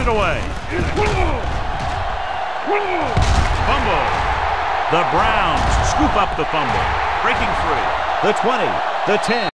it away. Fumble. The Browns scoop up the fumble. Breaking free. The 20, the 10.